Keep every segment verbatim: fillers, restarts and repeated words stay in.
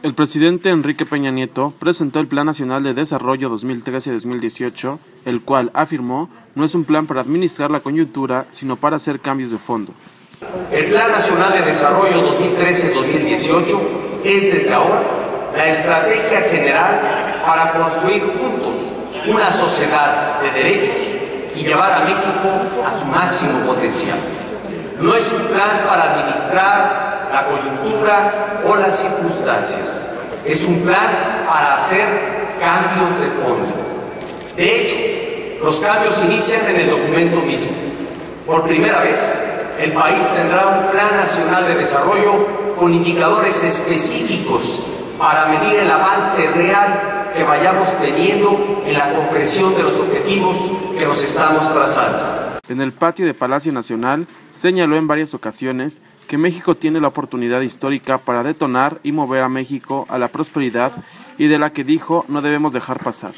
El presidente Enrique Peña Nieto presentó el Plan Nacional de Desarrollo dos mil trece a dos mil dieciocho, el cual, afirmó, no es un plan para administrar la coyuntura, sino para hacer cambios de fondo. El Plan Nacional de Desarrollo dos mil trece a dos mil dieciocho es desde ahora la estrategia general para construir juntos una sociedad de derechos y llevar a México a su máximo potencial. No es un plan para administrar la coyuntura o las circunstancias. Es un plan para hacer cambios de fondo. De hecho, los cambios inician en el documento mismo. Por primera vez, el país tendrá un Plan Nacional de Desarrollo con indicadores específicos para medir el avance real que vayamos teniendo en la concreción de los objetivos que nos estamos trazando. En el patio de Palacio Nacional, señaló en varias ocasiones que México tiene la oportunidad histórica para detonar y mover a México a la prosperidad y de la que dijo no debemos dejar pasar.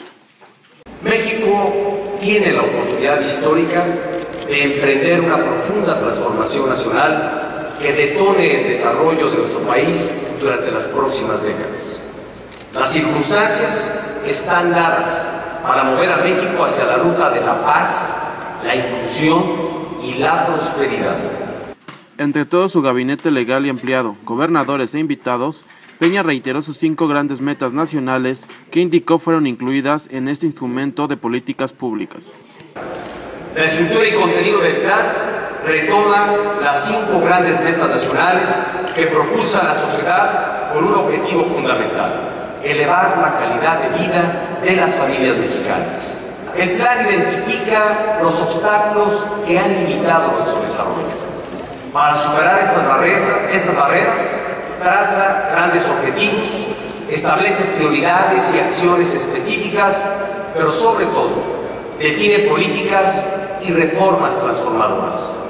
México tiene la oportunidad histórica de emprender una profunda transformación nacional que detone el desarrollo de nuestro país durante las próximas décadas. Las circunstancias están dadas para mover a México hacia la ruta de la paz, la inclusión y la prosperidad. Entre todo su gabinete legal y empleado, gobernadores e invitados, Peña reiteró sus cinco grandes metas nacionales que indicó fueron incluidas en este instrumento de políticas públicas. La estructura y contenido del plan retoma las cinco grandes metas nacionales que propuso a la sociedad con un objetivo fundamental: elevar la calidad de vida de las familias mexicanas. El plan identifica los obstáculos que han limitado nuestro desarrollo. Para superar estas barreras, estas barreras, traza grandes objetivos, establece prioridades y acciones específicas, pero sobre todo, define políticas y reformas transformadoras.